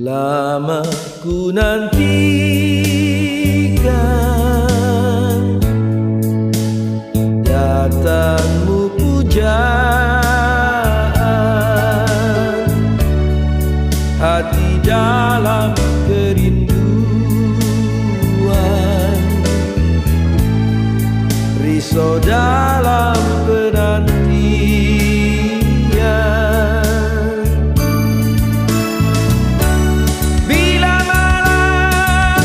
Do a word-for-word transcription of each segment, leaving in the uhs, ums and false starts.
Lama ku nantikan datangmu pujaan, hati dalam kerinduan, risau dalam penantian. Bila malam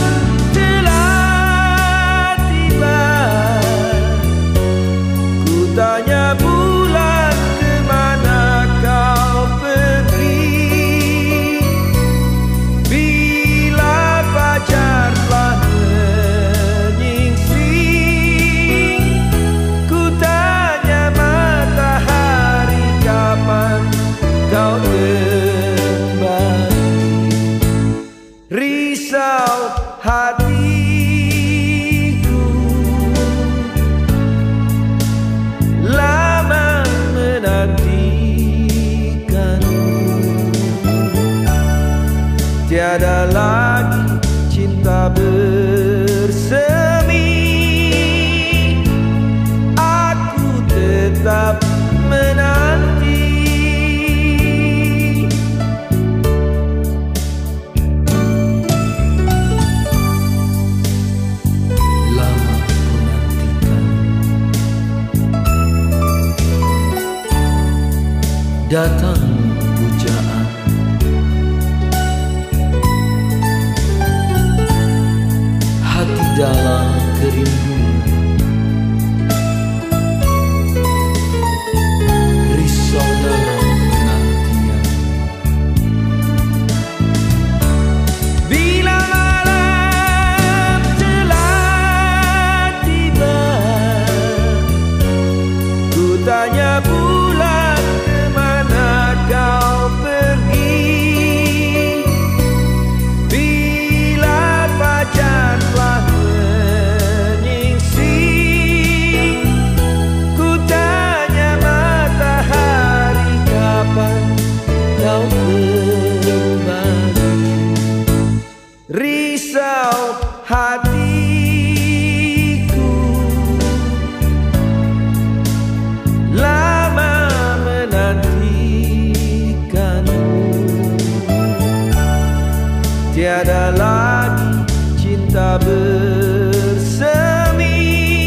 telah tiba, ku tanya bulan kemana kau pergi. Bila fajar telah menyingsing, ku tanya matahari kapan kau kembali. Risau hatiku lama menantikanmu, tiada lagi cinta bersemi, aku tetap menanti. Lama ku nantikan datang pujaan, hati dalam kerinduan, risau dalam penantian. Bila malam telah tiba, ku tanya bulan kemana kau pergi. Bila fajar telah menyingsing, ku tanya matahari kapan kau kembali. Risau hatiku lama menantikanmu, tiada lagi cinta bersemi,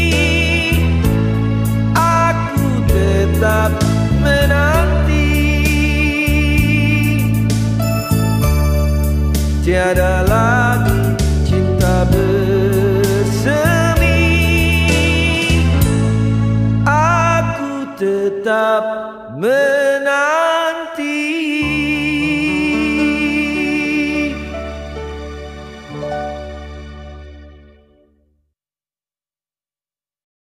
aku tetap menanti. Tiada lagi cinta bersemi, aku tetap menanti.